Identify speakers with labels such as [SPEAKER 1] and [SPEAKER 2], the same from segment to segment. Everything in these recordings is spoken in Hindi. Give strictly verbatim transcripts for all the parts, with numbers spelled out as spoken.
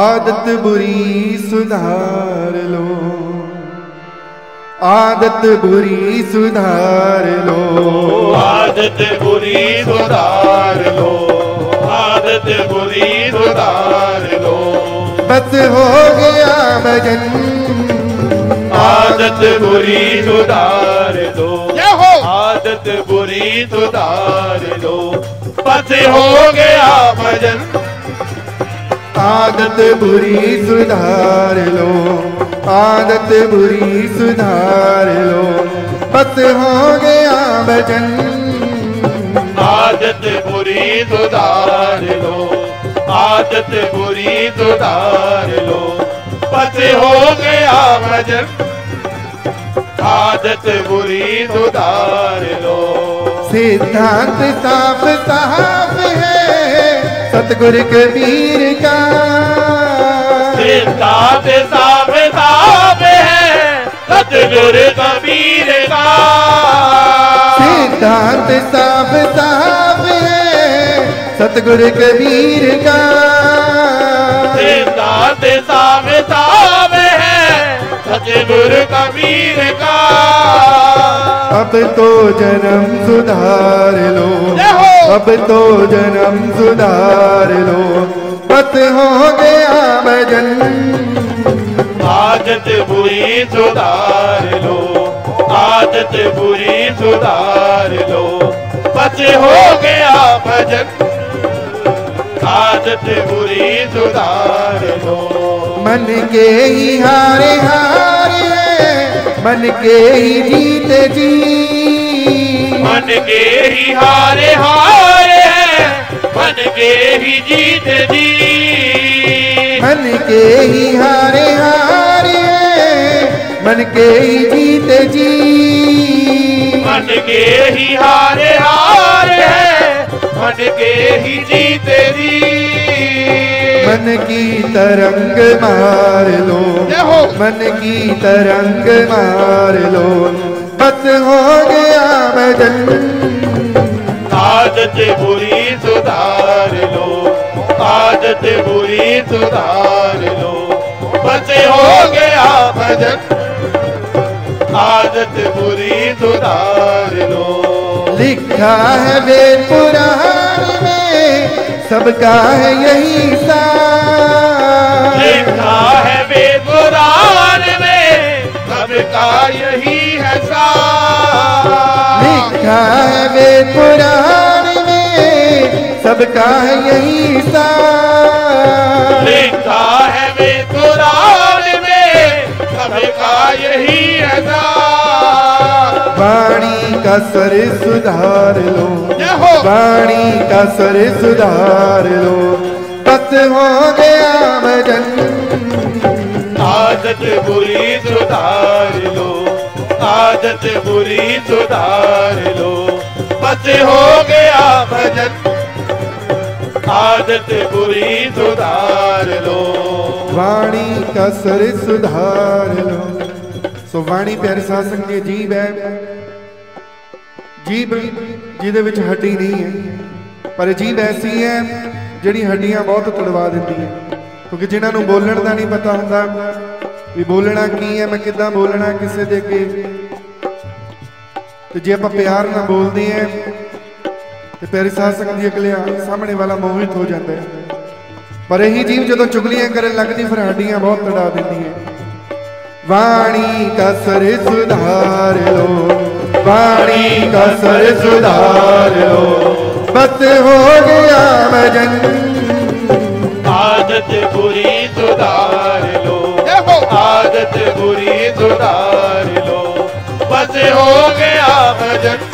[SPEAKER 1] आदत बुरी सुधार लो, आदत बुरी सुधार लो,
[SPEAKER 2] आदत बुरी सुधार लो, आदत बुरी सुधार लो।
[SPEAKER 1] बस हो गया भजन,
[SPEAKER 2] आदत बुरी सुधार लो, आदत बुरी सुधार लो। बस हो गया भजन,
[SPEAKER 1] आदत बुरी सुधार लो, आदत बुरी सुधार लो। बस हो गया भजन,
[SPEAKER 2] आदत बुरी सुधार लो, आदत बुरी सुधार लो। बस हो गया भजन, आदत बुरी सुधार लो।
[SPEAKER 1] सिद्धांत साफ साफ है सतगुरु कबीर का,
[SPEAKER 2] सिद्धांत साफ साफ है सतगुरु कबीर का,
[SPEAKER 1] सिद्धांत साफ साफ है सतगुरु कबीर का,
[SPEAKER 2] सिद्धांत साफ साफ है सतगुरु कबीर का।
[SPEAKER 1] अब तो जन्म सुधार लो, अब तो जन्म सुधार लो। बस हो गया भजन,
[SPEAKER 2] आदत बुरी सुधार लो, आदत बुरी सुधार लो। बस हो गया भजन, आदत बुरी सुधार लो।
[SPEAKER 1] मन के ही हारे हारे मन के ही जीते जी,
[SPEAKER 2] मन के ही हारे हारे हैं, मन के ही जीत जी,
[SPEAKER 1] मन के ही हारे हारे मन के ही जीते जी,
[SPEAKER 2] मन के ही हारे हारे हैं, मन के ही जीते जी।
[SPEAKER 1] मन की तरंग मार लो, मन की तरंग मार लो। बस हो गया भजन,
[SPEAKER 2] आदत बुरी सुधार लो, आदत बुरी सुधार लो। बस हो गया भजन, आदत बुरी सुधार लो।
[SPEAKER 1] लिखा है वेद पुराण में सबका है यही सार,
[SPEAKER 2] लिखा है वेद पुराण में सबका यही है सार,
[SPEAKER 1] लिखा है वेद पुराण में सबका है यही सार,
[SPEAKER 2] लिखा है वेद पुराण में सबका यही है सार।
[SPEAKER 1] वाणी का स्वर सुधार लो, वाणी का स्वर सुधार लो। बस हो गया भजन,
[SPEAKER 2] आदत बुरी सुधार लो, आदत बुरी सुधार लो। बस हो गया भजन, आदत बुरी सुधार लो।
[SPEAKER 1] वाणी का स्वर सुधार लो। सो वाणी प्यारे साध संगत जी जीभ है, जीभ जिहदे विच हड्डी नहीं है, पर जीभ ऐसी है जिहड़ी हड्डियां बहुत तड़वा देती है। क्योंकि जिन्होंने बोलण का नहीं पता होंदा भी बोलना की है, मैं किदां बोलना किसी दे अगे, तो जे आपां प्यार नाल बोलदे हैं तो प्यारे साध संगत जी अगले सामने वाला मोहित हो जाता है। पर यही जीव जदों चुगलियां करन लगदी फिर हड्डियां बहुत तड़ा देती है। वाणी का स्वर सुधार लो, वाणी का स्वर सुधार लो। बस हो गया भजन,
[SPEAKER 2] आदत बुरी सुधार लो, आदत बुरी सुधार लो। बस हो गया भजन,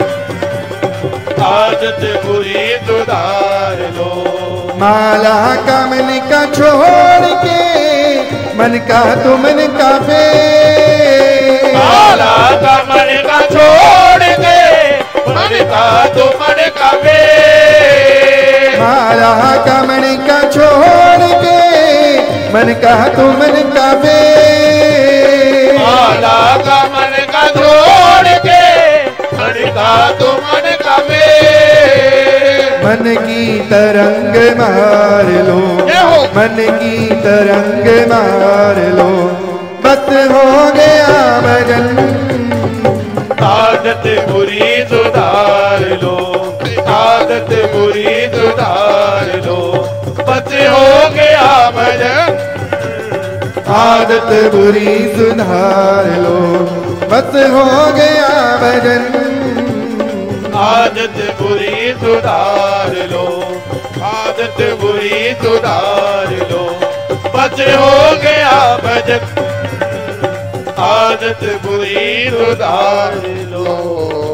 [SPEAKER 2] आदत बुरी सुधार लो।
[SPEAKER 1] माला का मन का छोड़ के मन का तो मन का फेर,
[SPEAKER 2] माला का मन का छोड़ के मन का तो मन का फेर,
[SPEAKER 1] माला का मन का छोड़ के मन का तो मन का फेर,
[SPEAKER 2] माला का मन का छोड़ के मन का तो मन का फेर,
[SPEAKER 1] मन की तरंग मार लो, मन की तरंग मार लो, बस हो गया भजन।
[SPEAKER 2] आदत बुरी सुधार लो, आदत बुरी सुधार लो, बस हो गया भजन।
[SPEAKER 1] आदत बुरी सुधार लो, बस हो गया भजन।
[SPEAKER 2] आदत बुरी सुधार लो, आदत बुरी सुधार लो, बस हो गया भजन। आदत बुरी सुधार लो।